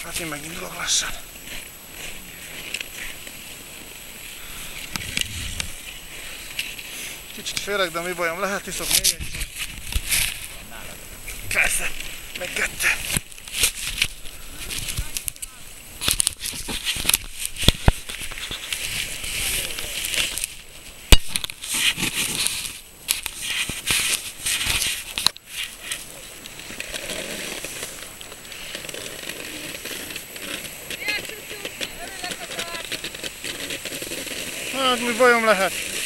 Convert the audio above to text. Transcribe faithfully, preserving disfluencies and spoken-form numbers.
Hát én megindulok lassan. Kicsit félek, de mi bajom lehet, iszok még egy. Persze, még kettő. Hát mi bajom lehet?